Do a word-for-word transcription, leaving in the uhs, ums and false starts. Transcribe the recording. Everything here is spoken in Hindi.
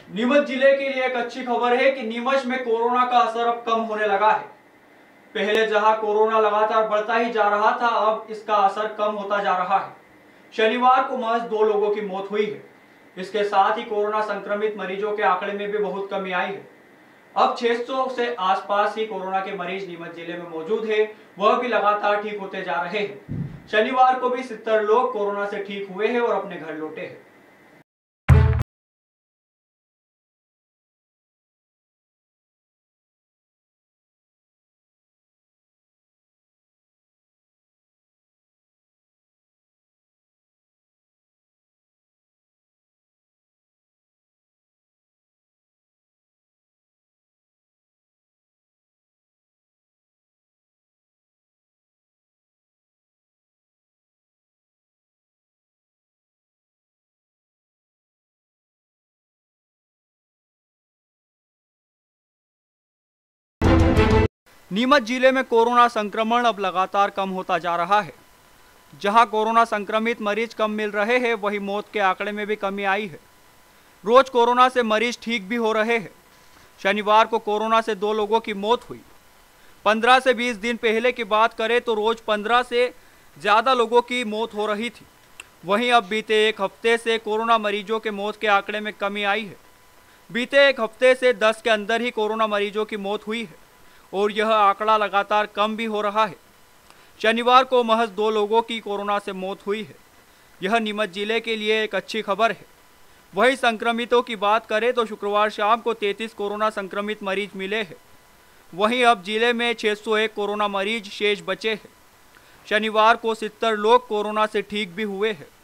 नीमच जिले के लिए एक अच्छी खबर है कि नीमच में कोरोना का असर अब कम होने लगा है। पहले जहां कोरोना लगातार बढ़ता ही जा रहा था, अब इसका असर कम होता जा रहा है। शनिवार को महज दो लोगों की मौत हुई है। इसके साथ ही कोरोना संक्रमित मरीजों के आंकड़े में भी बहुत कमी आई है। अब छह सौ से आसपास ही कोरोना के मरीज नीमच जिले में मौजूद है, वह भी लगातार ठीक होते जा रहे हैं। शनिवार को भी सत्तर लोग कोरोना से ठीक हुए हैं और अपने घर लौटे हैं। नीमच जिले में कोरोना संक्रमण अब लगातार कम होता जा रहा है। जहां कोरोना संक्रमित मरीज कम मिल रहे हैं, वहीं मौत के आंकड़े में भी कमी आई है। रोज कोरोना से मरीज ठीक भी हो रहे हैं। शनिवार को कोरोना से दो लोगों की मौत हुई। पंद्रह से बीस दिन पहले की बात करें तो रोज पंद्रह से ज़्यादा लोगों की मौत हो रही थी। वहीं अब बीते एक हफ्ते से कोरोना मरीजों के मौत के आंकड़े में कमी आई है। बीते एक हफ्ते से दस के अंदर ही कोरोना मरीजों की मौत हुई है और यह आंकड़ा लगातार कम भी हो रहा है। शनिवार को महज दो लोगों की कोरोना से मौत हुई है। यह नीमच जिले के लिए एक अच्छी खबर है। वहीं संक्रमितों की बात करें तो शुक्रवार शाम को तैंतीस कोरोना संक्रमित मरीज मिले हैं। वहीं अब जिले में छह सौ एक कोरोना मरीज शेष बचे हैं। शनिवार को सत्तर लोग कोरोना से ठीक भी हुए हैं।